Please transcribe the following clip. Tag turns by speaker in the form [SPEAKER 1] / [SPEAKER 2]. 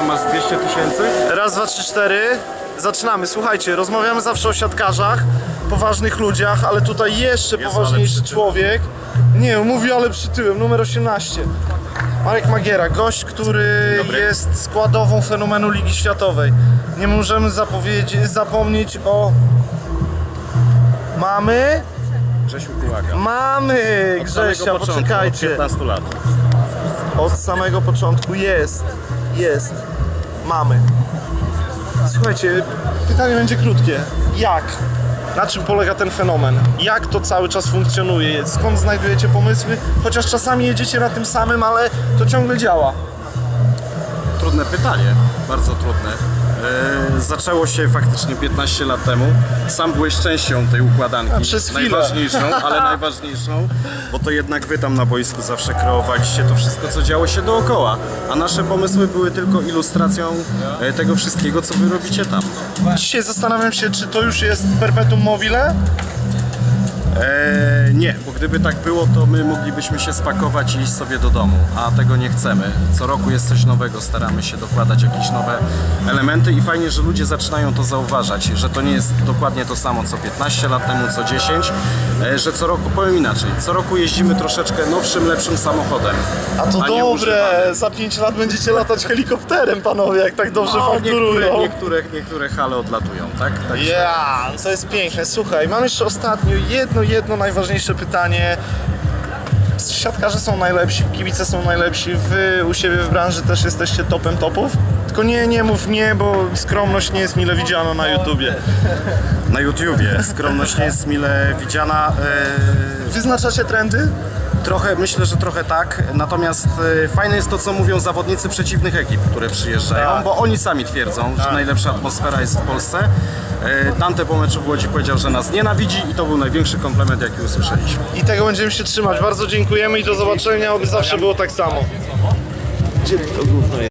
[SPEAKER 1] tam masz 200 000.
[SPEAKER 2] Raz, dwa, trzy, cztery. Zaczynamy. Słuchajcie, rozmawiamy zawsze o siatkarzach, poważnych ludziach, ale tutaj jeszcze
[SPEAKER 1] Jest,
[SPEAKER 2] poważniejszy
[SPEAKER 1] ale przy
[SPEAKER 2] człowiek. Nie, mówi, ale przytyłem, numer 18. Marek Magiera, gość, który jest składową fenomenu Ligi Światowej. Nie możemy zapomnieć o... Mamy?
[SPEAKER 1] Grzesiu Kułaga.
[SPEAKER 2] Mamy! Grzesia, poczekajcie.
[SPEAKER 1] Od 15 lat.
[SPEAKER 2] Od samego początku jest. Mamy. Słuchajcie, pytanie będzie krótkie. Jak? Na czym polega ten fenomen? Jak to cały czas funkcjonuje? Skąd znajdujecie pomysły? Chociaż czasami jedziecie na tym samym, ale to ciągle działa.
[SPEAKER 1] Trudne pytanie, bardzo trudne. Zaczęło się faktycznie 15 lat temu. Sam byłeś częścią tej układanki.
[SPEAKER 2] Przez chwilę.
[SPEAKER 1] Najważniejszą, ale najważniejszą, bo to jednak wy tam na boisku zawsze kreowaliście to wszystko, co działo się dookoła. A nasze pomysły były tylko ilustracją tego wszystkiego, co wy robicie tam.
[SPEAKER 2] Dzisiaj zastanawiam się, czy to już jest perpetuum mobile?
[SPEAKER 1] Nie, bo gdyby tak było, to my moglibyśmy się spakować i iść sobie do domu, a tego nie chcemy. Co roku jest coś nowego, staramy się dokładać jakieś nowe elementy i fajnie, że ludzie zaczynają to zauważać, że to nie jest dokładnie to samo co 15 lat temu, co 10, że co roku, powiem inaczej, co roku jeździmy troszeczkę nowszym, lepszym samochodem.
[SPEAKER 2] A to dobre, za 5 lat będziecie latać helikopterem, panowie, jak tak dobrze fakturują.
[SPEAKER 1] Niektóre hale odlatują, tak?
[SPEAKER 2] To jest piękne. Słuchaj, mam jeszcze ostatnio jedno najważniejsze pytanie. Siatkarze są najlepsi, kibice są najlepsi, wy u siebie w branży też jesteście topem topów? Tylko nie mów nie, bo skromność nie jest mile widziana na YouTubie.
[SPEAKER 1] Na YouTubie skromność nie jest mile widziana.
[SPEAKER 2] Wyznaczacie trendy?
[SPEAKER 1] Myślę, że trochę tak, natomiast fajne jest to, co mówią zawodnicy przeciwnych ekip, które przyjeżdżają, bo oni sami twierdzą, że najlepsza atmosfera jest w Polsce. Dante po meczu w Łodzi powiedział, że nas nienawidzi i to był największy komplement, jaki usłyszeliśmy.
[SPEAKER 2] I tego będziemy się trzymać. Bardzo dziękujemy i do zobaczenia, aby zawsze było tak samo. Gdzie to gówno jest?